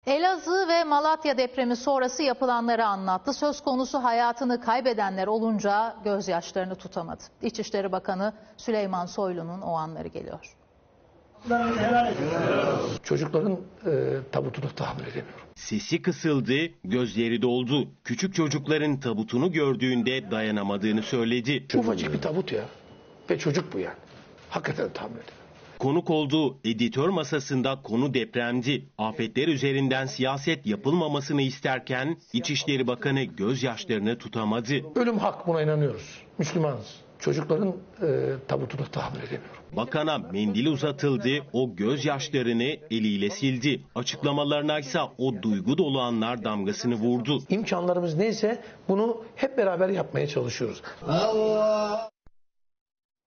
Elazığ ve Malatya depremi sonrası yapılanları anlattı. Söz konusu hayatını kaybedenler olunca gözyaşlarını tutamadı. İçişleri Bakanı Süleyman Soylu'nun o anları geliyor. Çocukların tabutunu tahammül edemiyorum. Sesi kısıldı, gözleri doldu. Küçük çocukların tabutunu gördüğünde dayanamadığını söyledi. Ufacık bir tabut ya. Ve çocuk bu yani. Hakikaten tahammül edemiyorum. Konuk olduğu editör masasında konu depremdi. Afetler üzerinden siyaset yapılmamasını isterken İçişleri Bakanı gözyaşlarını tutamadı. Ölüm hak, buna inanıyoruz. Müslümanız. Çocukların tabutunu tahammül edemiyorum. Bakana mendil uzatıldı, o gözyaşlarını eliyle sildi. Açıklamalarına ise o duygu dolu anlar damgasını vurdu. İmkanlarımız neyse bunu hep beraber yapmaya çalışıyoruz. Allah!